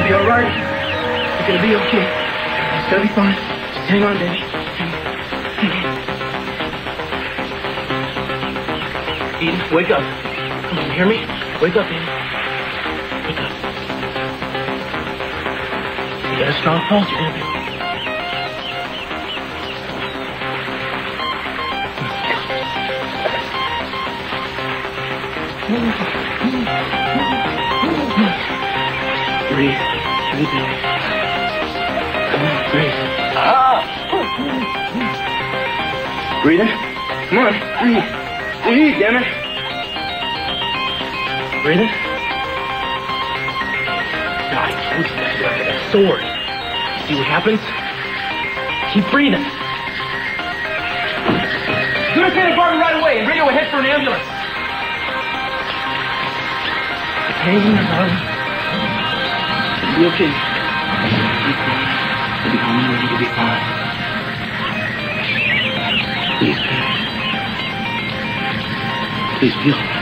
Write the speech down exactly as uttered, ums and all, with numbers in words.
be all right. It's gonna be okay. It's gonna be fine. Just hang on, baby. Hang on. Eden, wake up. Come on, you hear me? Wake up, Eden. Wake up. You got a strong pulse, you're gonna be. Breathe. Breathe, baby. Come on, breathe. Ah! Breathing? Come on, breathe. Breathe, damn it. Breathing? God, I told you that you're like a sword. See what happens? Keep breathing. Go to Santa Barbara right away and radio ahead for an ambulance. Hang in there, darling. It'll be okay. Keep going. You'll be home and you'll be fine. Please, baby. Please feel.